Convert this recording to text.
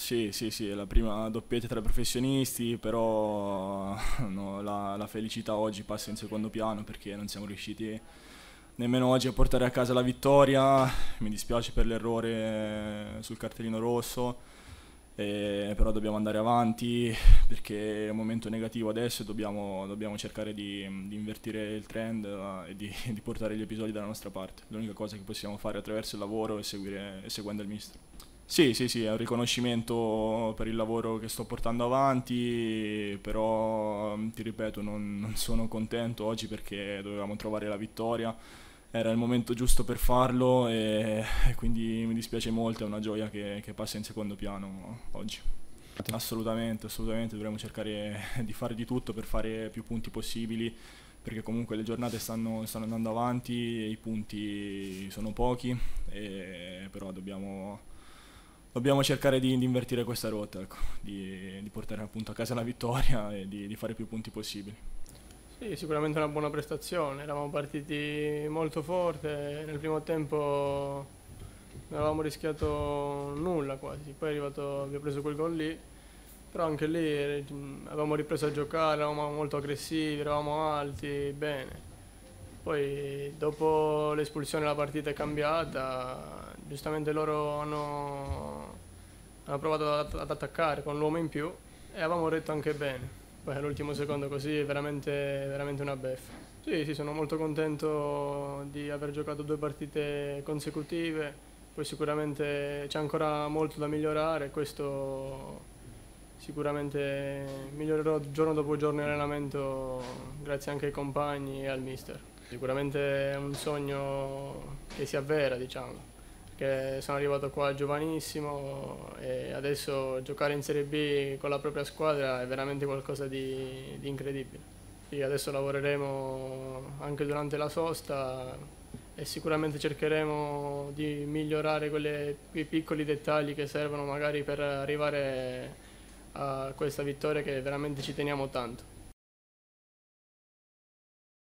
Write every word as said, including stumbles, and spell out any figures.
Sì, sì, sì, è la prima doppietta tra professionisti, però no, la, la felicità oggi passa in secondo piano perché non siamo riusciti nemmeno oggi a portare a casa la vittoria. Mi dispiace per l'errore sul cartellino rosso, eh, però dobbiamo andare avanti perché è un momento negativo adesso e dobbiamo, dobbiamo cercare di, di invertire il trend eh, e di, di portare gli episodi dalla nostra parte. L'unica cosa che possiamo fare attraverso il lavoro è seguire, è seguendo il mister. Sì, sì, sì, è un riconoscimento per il lavoro che sto portando avanti, però ti ripeto, non, non sono contento oggi perché dovevamo trovare la vittoria, era il momento giusto per farlo e, e quindi mi dispiace molto, è una gioia che, che passa in secondo piano oggi. Assolutamente, assolutamente, dovremmo cercare di fare di tutto per fare più punti possibili, perché comunque le giornate stanno, stanno andando avanti, i punti sono pochi, e, però dobbiamo, dobbiamo cercare di, di invertire questa rotta, ecco, di, di portare appunto a casa la vittoria e di, di fare più punti possibili. Sì, sicuramente una buona prestazione, eravamo partiti molto forte, nel primo tempo non avevamo rischiato nulla quasi, poi è arrivato, abbiamo preso quel gol lì, però anche lì eh, avevamo ripreso a giocare, eravamo molto aggressivi, eravamo alti, bene. Poi dopo l'espulsione la partita è cambiata, giustamente loro hanno, hanno provato ad, ad attaccare con l'uomo in più e avevamo retto anche bene. Poi all'ultimo secondo così è veramente, veramente una beffa. Sì, sì, sono molto contento di aver giocato due partite consecutive, poi sicuramente c'è ancora molto da migliorare, questo sicuramente migliorerò giorno dopo giorno in allenamento grazie anche ai compagni e al mister. Sicuramente è un sogno che si avvera, diciamo, perché sono arrivato qua giovanissimo e adesso giocare in Serie B con la propria squadra è veramente qualcosa di, di incredibile. Sì, adesso lavoreremo anche durante la sosta e sicuramente cercheremo di migliorare quelle- quei piccoli dettagli che servono magari per arrivare a questa vittoria che veramente ci teniamo tanto.